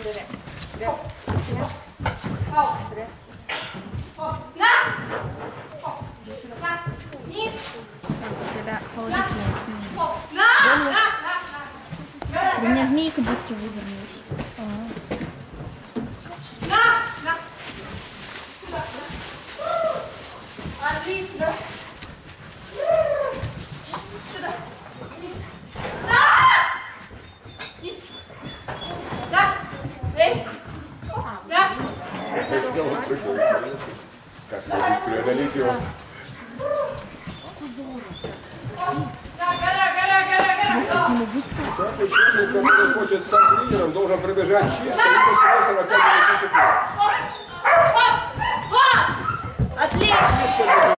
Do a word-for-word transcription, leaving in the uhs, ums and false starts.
Вперед. Вперед. Вперед. На! На! Вниз! У тебя положительная оценка. На! На! На! У меня змейка быстро вывернулась. Ага. На! На! Сюда. Отлично. Сюда. Вниз. Да! Вниз. Да! Эй! Да! Я сделал прикол. Как преодолеть его. Да, гора, гора, гора, гора. Каждый человек, который хочет стать лидером, должен пробежать чисто и после сорок девять секунд. Отлично!